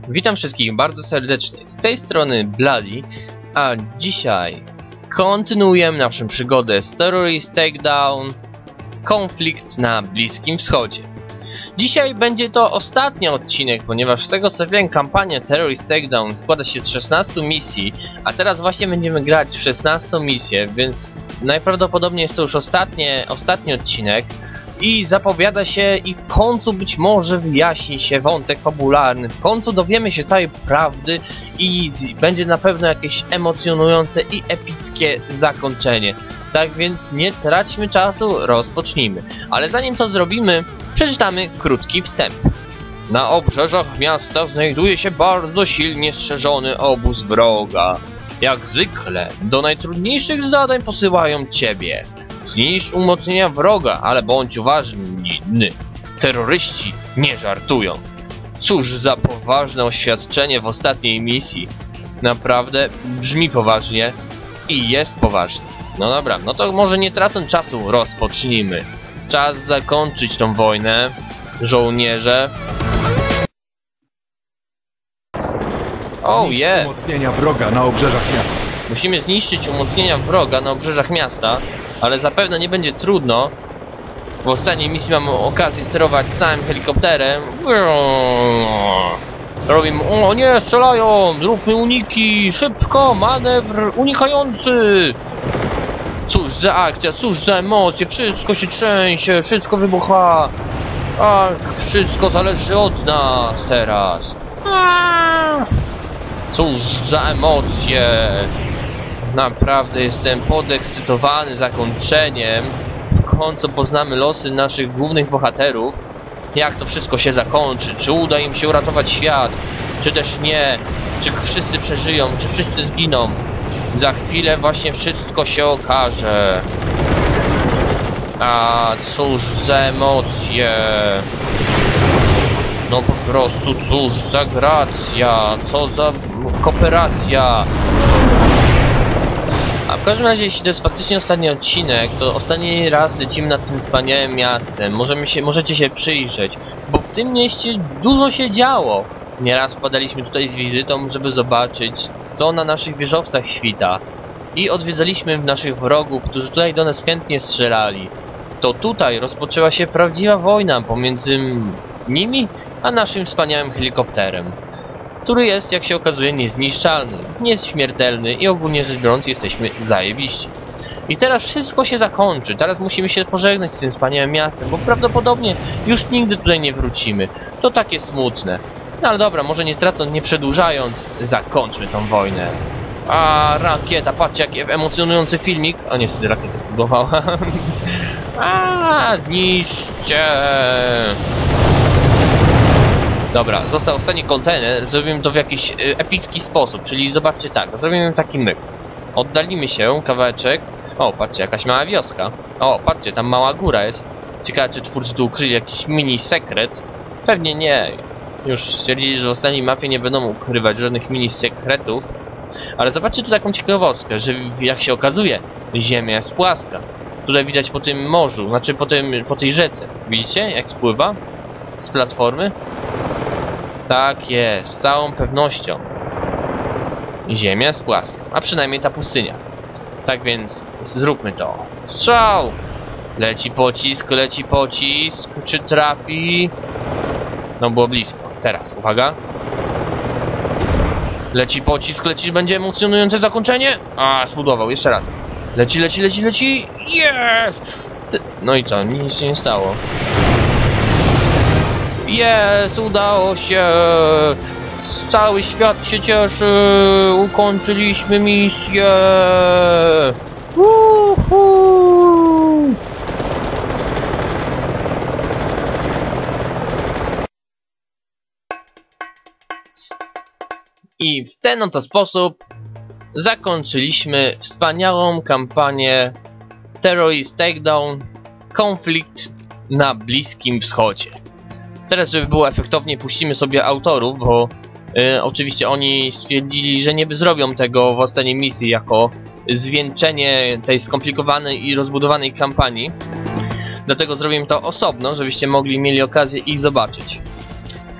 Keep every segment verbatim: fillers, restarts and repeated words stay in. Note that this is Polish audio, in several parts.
Witam wszystkich bardzo serdecznie, z tej strony Bloody, a dzisiaj kontynuujemy naszą przygodę z Terrorist Takedown, konflikt na Bliskim Wschodzie. Dzisiaj będzie to ostatni odcinek, ponieważ z tego co wiem, kampania Terrorist Takedown składa się z szesnastu misji, a teraz właśnie będziemy grać w szesnastą misję, więc najprawdopodobniej jest to już ostatnie, ostatni odcinek i zapowiada się i w końcu być może wyjaśni się wątek fabularny, w końcu dowiemy się całej prawdy i będzie na pewno jakieś emocjonujące i epickie zakończenie. Tak więc nie traćmy czasu, rozpocznijmy. Ale zanim to zrobimy, przeczytamy krótki wstęp. Na obrzeżach miasta znajduje się bardzo silnie strzeżony obóz wroga. Jak zwykle, do najtrudniejszych zadań posyłają ciebie. Zniszcz umocnienia wroga, ale bądź uważny. Terroryści nie żartują. Cóż za poważne oświadczenie w ostatniej misji. Naprawdę brzmi poważnie i jest poważnie. No dobra, no to może nie tracąc czasu, rozpocznijmy. Czas zakończyć tą wojnę, żołnierze. Oh yeah! Umocnienia wroga na obrzeżach miasta. Musimy zniszczyć umocnienia wroga na obrzeżach miasta, ale zapewne nie będzie trudno. W ostatniej misji mamy okazję sterować całym helikopterem. Robimy... O nie, strzelają! Zróbmy uniki! Szybko! Manewr unikający! Cóż za akcja, cóż za emocje, wszystko się trzęsie, wszystko wybucha. A wszystko zależy od nas teraz. Cóż za emocje. Naprawdę jestem podekscytowany zakończeniem. W końcu poznamy losy naszych głównych bohaterów. Jak to wszystko się zakończy, czy uda im się uratować świat, czy też nie. Czy wszyscy przeżyją, czy wszyscy zginą. Za chwilę właśnie wszystko się okaże. A cóż za emocje. No po prostu cóż za gracja. Co za kooperacja. A w każdym razie, jeśli to jest faktycznie ostatni odcinek, to ostatni raz lecimy nad tym wspaniałym miastem. Możemy się, możecie się przyjrzeć, bo w tym mieście dużo się działo. Nieraz wpadaliśmy tutaj z wizytą, żeby zobaczyć, co na naszych wieżowcach świta. I odwiedzaliśmy naszych wrogów, którzy tutaj do nas chętnie strzelali. To tutaj rozpoczęła się prawdziwa wojna pomiędzy nimi a naszym wspaniałym helikopterem, który jest, jak się okazuje, niezniszczalny, nieśmiertelny i ogólnie rzecz biorąc jesteśmy zajebiści. I teraz wszystko się zakończy, teraz musimy się pożegnać z tym wspaniałym miastem, bo prawdopodobnie już nigdy tutaj nie wrócimy. To takie smutne. No ale dobra, może nie tracąc, nie przedłużając, zakończmy tą wojnę. A rakieta, patrzcie jaki emocjonujący filmik. A niestety rakieta zbudowała. A zniszczcie. Dobra, został ostatni kontener, zrobimy to w jakiś y, epicki sposób, czyli zobaczcie tak, zrobimy taki myk. Oddalimy się kawałeczek. O, patrzcie, jakaś mała wioska. O, patrzcie, tam mała góra jest. Ciekawe, czy twórcy tu ukryli jakiś mini sekret. Pewnie nie. Już stwierdzili, że w ostatniej mapie nie będą ukrywać żadnych mini sekretów. Ale zobaczcie tu taką ciekawostkę, że jak się okazuje, ziemia jest płaska. Tutaj widać po tym morzu, znaczy po, tym, po tej rzece. Widzicie, jak spływa z platformy? Tak jest, z całą pewnością. Ziemia jest płaska, a przynajmniej ta pustynia. Tak więc zróbmy to. Strzał! Leci pocisk, leci pocisk. Czy trafi? No było blisko. Teraz, uwaga. Leci pocisk, leci, będzie emocjonujące zakończenie. A, spudłował, jeszcze raz. Leci, leci, leci, leci. Jest! No i co, nic się nie stało. Jest, udało się. Cały świat się cieszy. Ukończyliśmy misję. Uhu. I w ten oto sposób zakończyliśmy wspaniałą kampanię Terrorist Takedown, konflikt na Bliskim Wschodzie. Teraz, żeby było efektownie, puścimy sobie autorów, bo y, oczywiście oni stwierdzili, że nie zrobią tego w ostatniej misji jako zwieńczenie tej skomplikowanej i rozbudowanej kampanii. Dlatego zrobimy to osobno, żebyście mogli mieli okazję ich zobaczyć.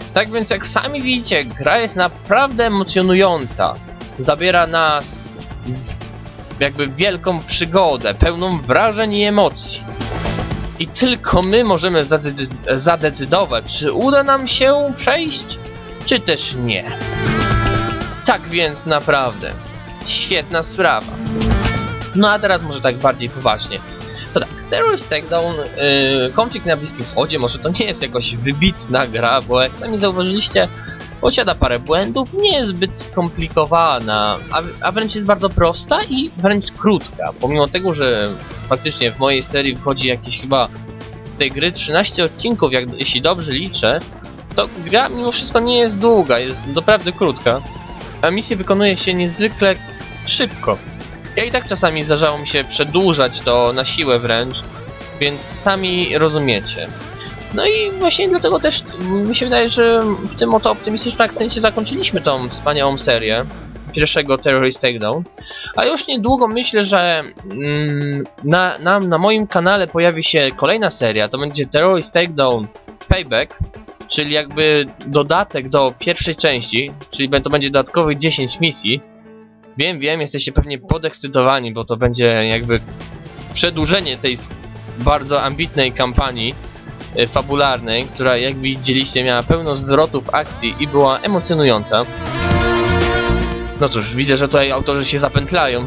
Tak więc jak sami widzicie, gra jest naprawdę emocjonująca. Zabiera nas w jakby wielką przygodę, pełną wrażeń i emocji. I tylko my możemy zadecyd zadecydować, czy uda nam się przejść, czy też nie. Tak więc naprawdę, świetna sprawa. No a teraz może tak bardziej poważnie. To tak, Terrorist Takedown, yy, konflikt na Bliskim Wschodzie, może to nie jest jakoś wybitna gra, bo jak sami zauważyliście, posiada parę błędów, nie jest zbyt skomplikowana, a, a wręcz jest bardzo prosta i wręcz krótka. Pomimo tego, że faktycznie w mojej serii wchodzi jakieś chyba z tej gry trzynaście odcinków, jak, jeśli dobrze liczę, to gra mimo wszystko nie jest długa, jest naprawdę krótka, a misje wykonuje się niezwykle szybko. Ja i tak czasami zdarzało mi się przedłużać to na siłę wręcz, więc sami rozumiecie. No i właśnie dlatego też mi się wydaje, że w tym oto optymistycznym akcencie zakończyliśmy tą wspaniałą serię pierwszego Terrorist Takedown. A już niedługo myślę, że mm, na, na, na moim kanale pojawi się kolejna seria, to będzie Terrorist Takedown Payback, czyli jakby dodatek do pierwszej części, czyli to będzie dodatkowych dziesięć misji. Wiem, wiem, jesteście pewnie podekscytowani, bo to będzie jakby przedłużenie tej bardzo ambitnej kampanii e, fabularnej, która jak widzieliście miała pełno zwrotów akcji i była emocjonująca. No cóż, widzę, że tutaj autorzy się zapętlają.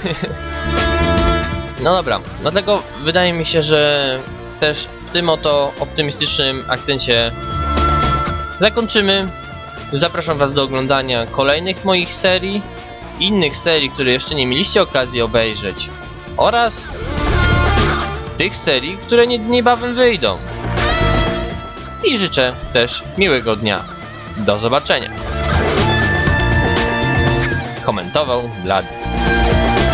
No dobra, dlatego wydaje mi się, że też w tym oto optymistycznym akcencie zakończymy. Zapraszam was do oglądania kolejnych moich serii, innych serii, które jeszcze nie mieliście okazji obejrzeć, oraz tych serii, które nie, niebawem wyjdą. I życzę też miłego dnia. Do zobaczenia. Komentował Blady.